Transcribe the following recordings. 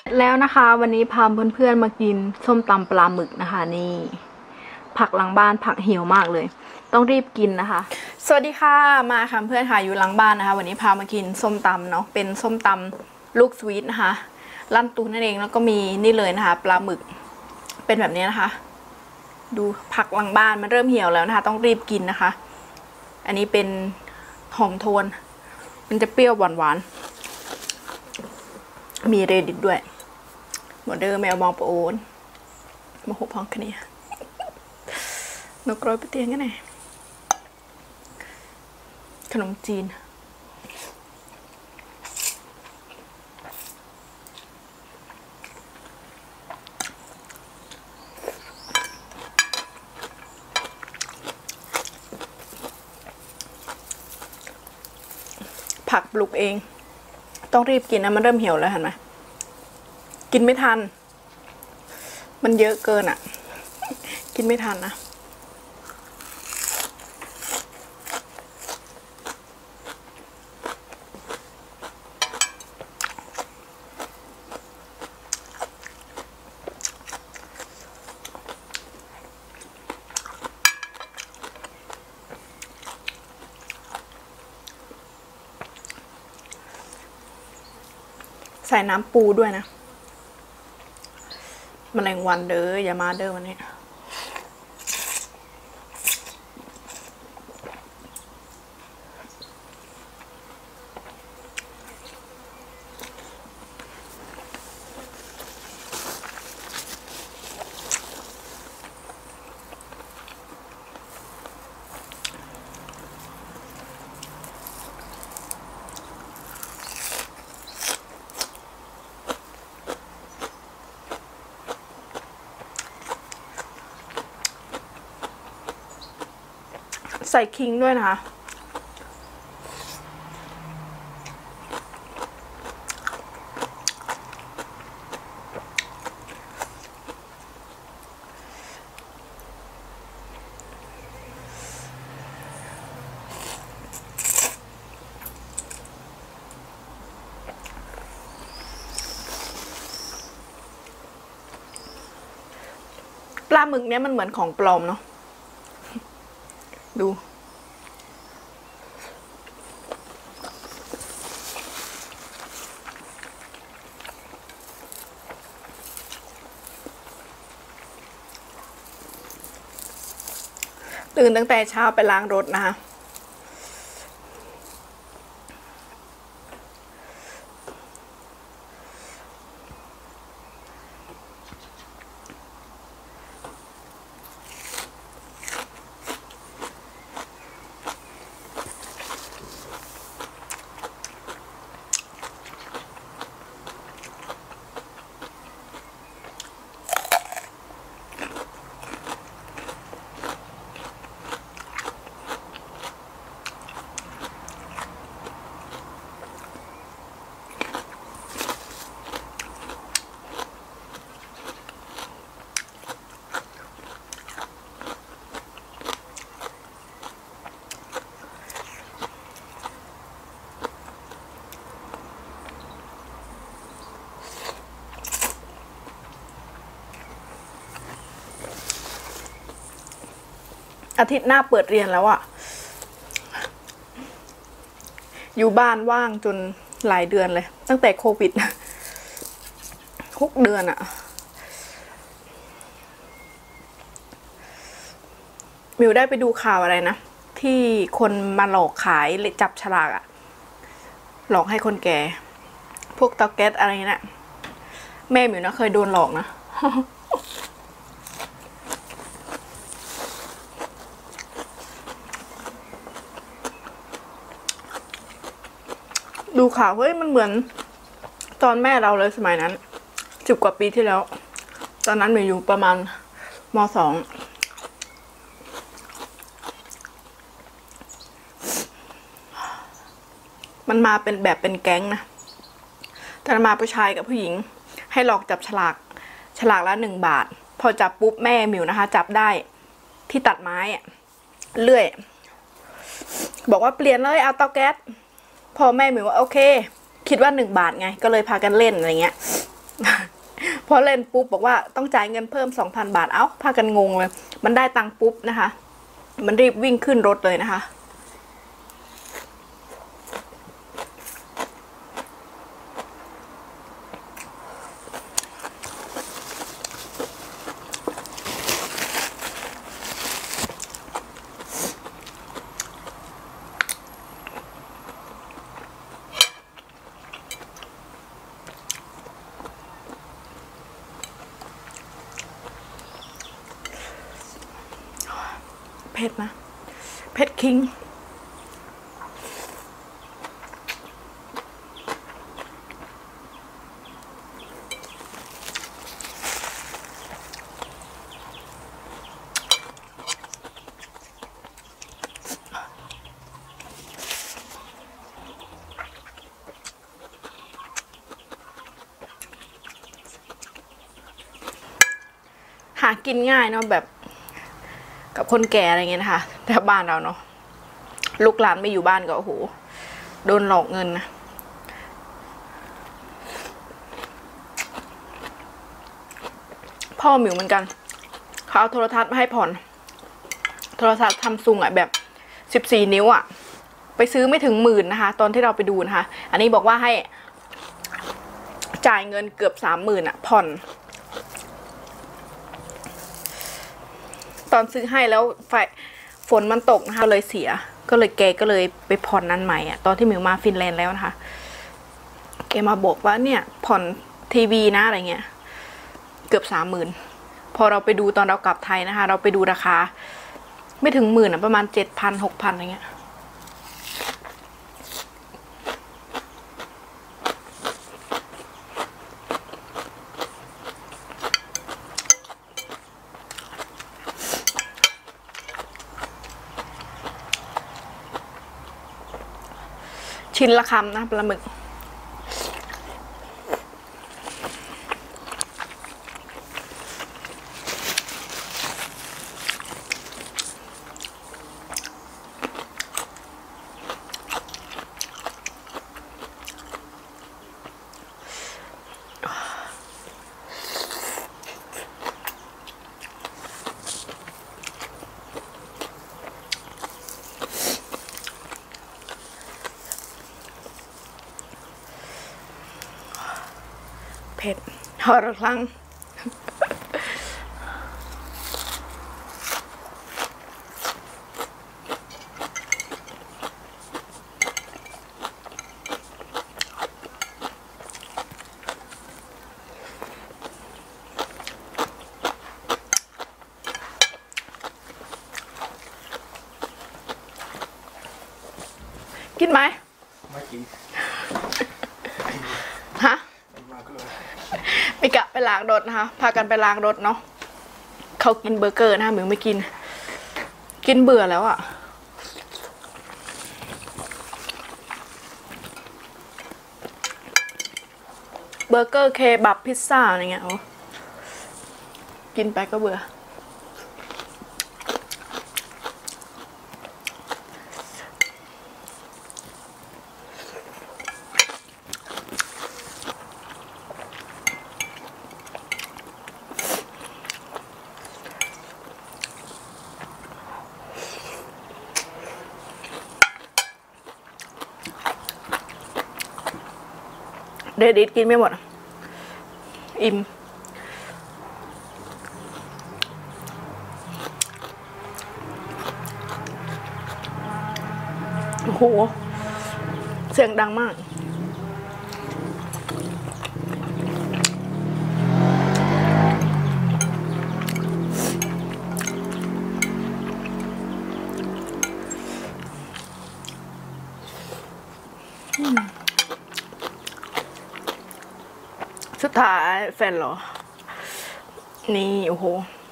แล้วนะคะวันนี้พาเพื่อนๆมากินส้มตำปลาหมึกนะคะนี่ผักหลังบ้านผักเหี่ยวมากเลยต้องรีบกินนะคะสวัสดีค่ะมาค่ะเพื่อนค่ะอยู่หลังบ้านนะคะวันนี้พามากินส้มตำเนาะเป็นส้มตำลูกสวีทนะคะลั่นตูนั่นเองแล้วก็มีนี่เลยนะคะปลาหมึกเป็นแบบนี้นะคะดูผักหลังบ้านมันเริ่มเหี่ยวแล้วนะคะต้องรีบกินนะคะอันนี้เป็นหอมโทนมันจะเปรี้ยวหวานๆมีเรดิตด้วยหมดเดิมแมวบองปะโอนมาหุบห้องคันนี้นกร้อยไปเตียงกันไหนขนมจีนผักปลูกเองต้องรีบกินนะมันเริ่มเหี่ยวแล้วเห็นไหมกินไม่ทันมันเยอะเกินอ่ะกินไม่ทันนะใส่น้ำปูด้วยนะแมลงวันเด้ออย่ามาเด้อวันนี้ใส่คิงด้วยนะคะปลาหมึกเนี้ยมันเหมือนของปลอมเนาะดูตื่นตั้งแต่เช้าไปล้างรถนะคะอาทิตย์หน้าเปิดเรียนแล้วอะอยู่บ้านว่างจนหลายเดือนเลยตั้งแต่โควิด6 เดือนอะมิวได้ไปดูข่าวอะไรนะที่คนมาหลอกขายจับฉลากอะหลอกให้คนแก่พวกเตาแก๊สอะไรนะแม่มิวนะเคยโดนหลอกนะดูข่าวเฮ้ยมันเหมือนตอนแม่เราเลยสมัยนั้น10 กว่าปีที่แล้วตอนนั้นมิวอยู่ประมาณม.2มันมาเป็นแบบเป็นแก๊งนะแต่มาผู้ชายกับผู้หญิงให้หลอกจับฉลากละ1 บาทพอจับปุ๊บแม่มิวนะคะจับได้ที่ตัดไม้เลื่อยบอกว่าเปลี่ยนเลยเอาเตาแก๊สพอแม่มิวว่าโอเคคิดว่า1 บาทไงก็เลยพากันเล่นอะไรเงี้ยพอเล่นปุ๊บบอกว่าต้องจ่ายเงินเพิ่ม 2,000 บาทเอ้าพากันงงเลยมันได้ตังค์ปุ๊บนะคะมันรีบวิ่งขึ้นรถเลยนะคะเผ็ดนะเผ็ดคิงหากินง่ายเนาะแบบกับคนแก่อะไรเงี้ยนะคะแต่บ้านเราเนาะลูกหลานไม่อยู่บ้านก็โอ้โหโดนหลอกเงินนะพ่อหมิวเหมือนกันเขาเอาโทรทัศน์มาให้ผ่อนโทรทัศน์ซัมซุงอ่ะแบบ14 นิ้วอ่ะไปซื้อไม่ถึง10,000นะคะตอนที่เราไปดูนะคะอันนี้บอกว่าให้จ่ายเงินเกือบ30,000อ่ะผ่อนตอนซื้อให้แล้วฝนมันตกนะคะเลยเสียก็เลยไปผ่อนนั้นใหม่อ่ะตอนที่มิวมาฟินแลนด์แล้วนะคะแกมาบอกว่าเนี่ยผ่อนทีวีนะอะไรเงี้ยเกือบ30,000พอเราไปดูตอนเรากลับไทยนะคะเราไปดูราคาไม่ถึง10,000อ่ะประมาณ7,000 6,000อะไรเงี้ยชิ้นละคำนะปลาหมึกเผ็ดหอระครั้งกินไหมไม่กินฮะไปกะไปล้างรถนะคะพากันไปล้างรถเนาะเขากินเบอร์เกอร์นะคะมิวไม่กินเบื่อแล้วอะเบอร์เกอร์เคบับพิซซ่าอะไรเงี้ยกินไปก็เบื่อเดดิสกินไม่หมดอิ่มโอ้โหเสียงดังมากสุดท้ายแฟนเหรอนี่โอ้โห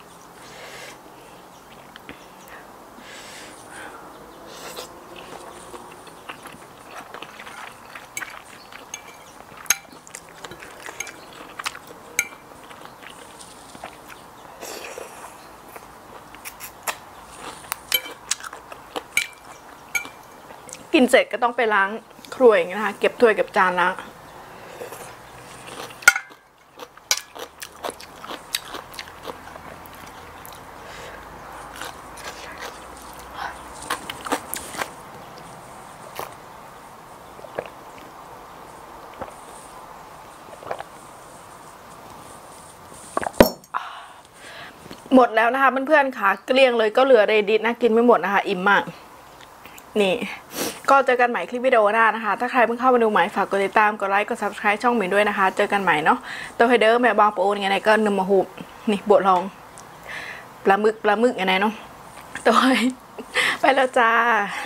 กินเสร็จก็ต้องไปล้างครัวอย่างนี้นะคะเก็บถ้วยเก็บจานล้างหมดแล้วนะคะเพื่อนๆค่ะเกลี้ยงเลยก็เหลือเรดิตนะกินไม่หมดนะคะอิ่มมากนี่ก็เจอกันใหม่คลิปวิดีโอหน้านะคะถ้าใครเพิ่งเข้ามาดูใหม่ฝากกดติดตามกดไลค์กด subscribe ช่องหมินด้วยนะคะเจอกันใหม่เนาะตัวไฮเดอร์แม่บางปูนไงก็นำมาหูนี่บทลองปลาหมึกไงเนาะตัวไปแล้วจ้า